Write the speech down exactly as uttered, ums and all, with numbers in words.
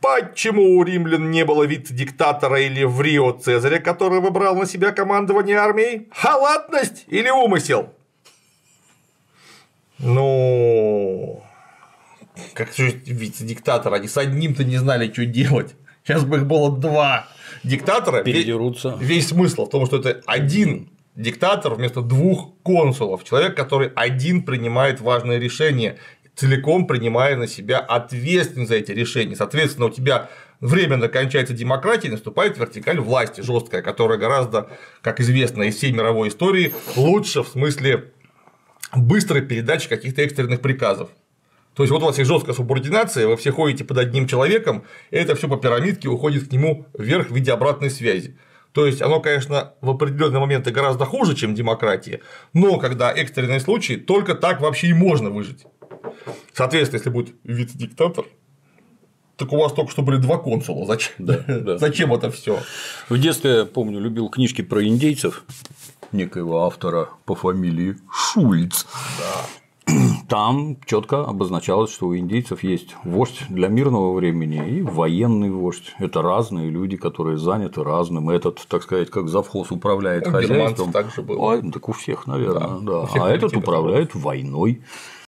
Почему у римлян не было вице-диктатора или в Рио Цезаря, который выбрал на себя командование армией? Халатность или умысел? Ну, как же вице-диктатор, они с одним-то не знали, что делать. Сейчас бы их было два диктатора. Передерутся. Весь смысл в том, что это один диктатор вместо двух консулов. Человек, который один принимает важные решения, целиком принимая на себя ответственность за эти решения. Соответственно, у тебя временно кончается демократия, и наступает вертикаль власти жесткая, которая гораздо, как известно из всей мировой истории, лучше в смысле быстрой передачи каких-то экстренных приказов. То есть, вот у вас есть жесткая субординация, вы все ходите под одним человеком, и это все по пирамидке уходит к нему вверх в виде обратной связи. То есть, оно, конечно, в определенные моменты гораздо хуже, чем демократия, но когда экстренные случаи, только так вообще и можно выжить. Соответственно, если будет вице-диктатор, так у вас только что были два консула. Зачем, да, да. Зачем это все? В детстве, я помню, любил книжки про индейцев некоего автора по фамилии Шульц. Да. Там четко обозначалось, что у индейцев есть вождь для мирного времени и военный вождь. Это разные люди, которые заняты разным. Этот, так сказать, как завхоз управляет у хозяйством. Так же было. А, так у всех, наверное, да. Да. У всех а этот управляет войной.